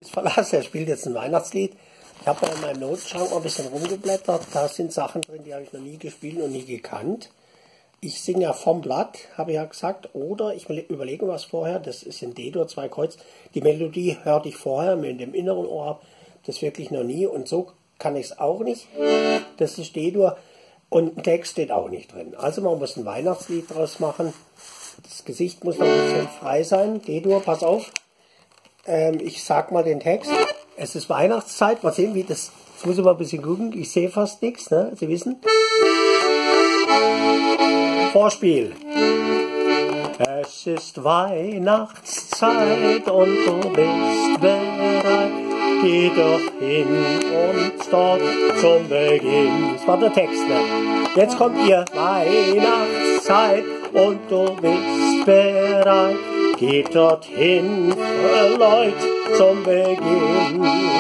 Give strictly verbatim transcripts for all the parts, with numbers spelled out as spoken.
Verlass, er spielt jetzt ein Weihnachtslied. Ich habe in meinem Notenschrank mal ein bisschen rumgeblättert. Da sind Sachen drin, die habe ich noch nie gespielt und nie gekannt. Ich singe ja vom Blatt, habe ich ja gesagt. Oder ich überlege was vorher. Das ist in D-Dur, zwei Kreuz. Die Melodie hörte ich vorher mit dem inneren Ohr. Das wirklich noch nie. Und so kann ich es auch nicht. Das ist D-Dur. Und ein Text steht auch nicht drin. Also man muss ein Weihnachtslied draus machen. Das Gesicht muss noch ein bisschen frei sein. D-Dur, pass auf. Ähm, ich sag mal den Text. Es ist Weihnachtszeit. Mal sehen, wie das... Jetzt muss ich mal ein bisschen gucken. Ich sehe fast nichts, ne? Sie wissen. Vorspiel. Es ist Weihnachtszeit und du bist bereit. Geh doch hin und dort zum Beginn. Das war der Text, ne? Jetzt kommt ihr Weihnachtszeit und du bist bereit. Geht dorthin, Leute, zum Beginn.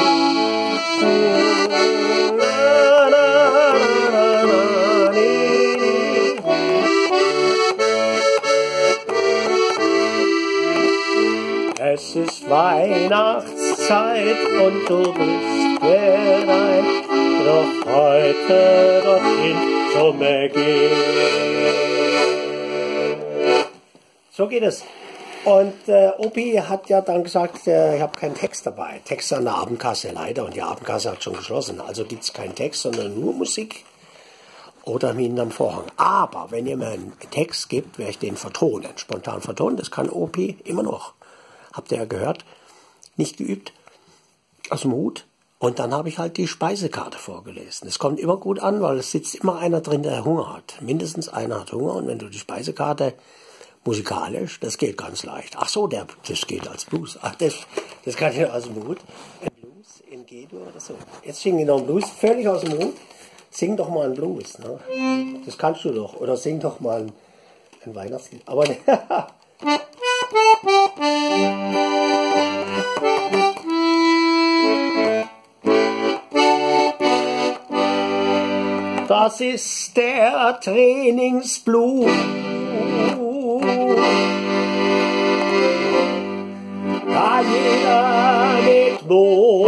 Es ist Weihnachtszeit und du bist bereit, doch heute dorthin zum Beginn. So geht es. Und äh, Opi hat ja dann gesagt, äh, ich habe keinen Text dabei. Text an der Abendkasse leider, und die Abendkasse hat schon geschlossen. Also gibt es keinen Text, sondern nur Musik oder hinterm Vorhang. Aber wenn ihr mir einen Text gibt, werde ich den vertonen, spontan vertonen. Das kann Opi immer noch. Habt ihr ja gehört, nicht geübt, aus dem Hut. Und dann habe ich halt die Speisekarte vorgelesen. Es kommt immer gut an, weil es sitzt immer einer drin, der Hunger hat. Mindestens einer hat Hunger, und wenn du die Speisekarte musikalisch, das geht ganz leicht. Ach so, der, das geht als Blues. Ach, das, das kann ich aus dem Hut. Ein Blues in G-Dur oder so. Jetzt singen wir noch einen Blues, völlig aus dem Hut. Sing doch mal einen Blues. Ne? Das kannst du doch. Oder sing doch mal ein, ein Weihnachtslied. Aber das ist der Trainingsblues. Da jeder mit Mut.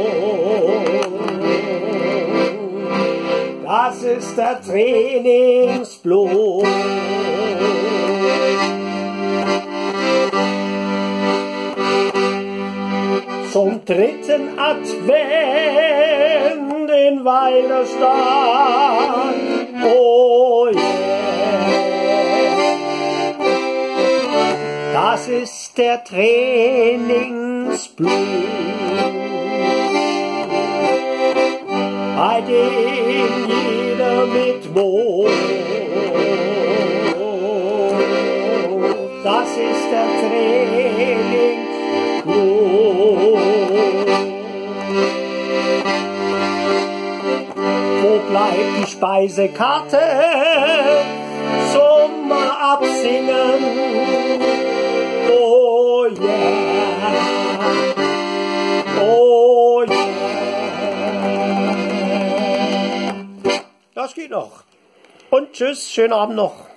Das ist der Trainingsblues. Zum dritten Advent in Weilerstadt. Oh yeah. Das ist der Trainingsblues, bei dem jeder mit Mut. Das ist der Trainingsblues. Wo bleibt die Speisekarte zum Absingen? Oh yeah, oh yeah. Das geht noch. Und tschüss, schönen Abend noch.